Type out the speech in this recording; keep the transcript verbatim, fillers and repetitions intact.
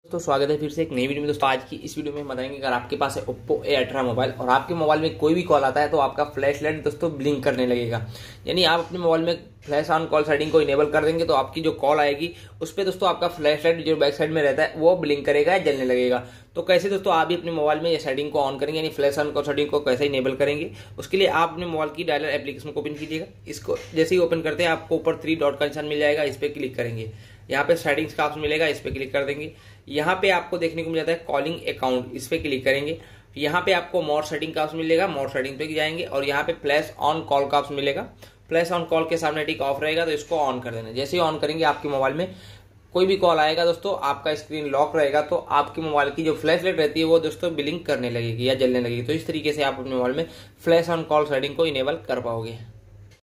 दोस्तों स्वागत है फिर से एक नई वीडियो में। दोस्तों आज की इस वीडियो में हम बताएंगे, अगर आपके पास है ओप्पो ए अठारह मोबाइल और आपके मोबाइल में कोई भी कॉल आता है तो आपका फ्लैश लाइट दोस्तों ब्लिंक करने लगेगा। यानी आप अपने मोबाइल में फ्लैश ऑन कॉल सेटिंग को इनेबल कर देंगे तो आपकी जो कॉल आएगी उस पर दोस्तों आपका फ्लैश लाइट जो बैक साइड में रहता है वो ब्लिंक करेगा या जलने लगेगा। तो कैसे दोस्तों आप भी अपने मोबाइल में ये सेटिंग को ऑन करेंगे, यानी फ्लैश ऑन कॉल सेटिंग को कैसे इनेबल करेंगे, उसके लिए आप अपने मोबाइल की डायलर एप्लीकेशन को ओपन कीजिएगा। इसको जैसे ही ओपन करते हैं आपको ऊपर थ्री डॉट का निशान मिल जाएगा, इस पर क्लिक करेंगे। यहाँ पे सेटिंग्स का ऑप्शन मिलेगा, इस पे क्लिक कर देंगे। यहाँ पे आपको देखने को मिल जाता है कॉलिंग अकाउंट, इस पे क्लिक करेंगे। यहाँ पे आपको मोर सेटिंग का ऑप्शन मिलेगा, मोर सेटिंग पे जाएंगे और यहाँ पे फ्लैश ऑन कॉल का ऑप्शन मिलेगा। फ्लैश ऑन कॉल के सामने टिक ऑफ रहेगा तो इसको ऑन कर देना। जैसे ही ऑन करेंगे आपके मोबाइल में कोई भी कॉल आएगा दोस्तों, आपका स्क्रीन लॉक रहेगा तो आपके मोबाइल की जो फ्लैश लाइट रहती है वो दोस्तों ब्लिंक करने लगेगी या जलने लगेगी। तो इस तरीके से आप अपने मोबाइल में फ्लैश ऑन कॉल सेटिंग को इनेबल कर पाओगे।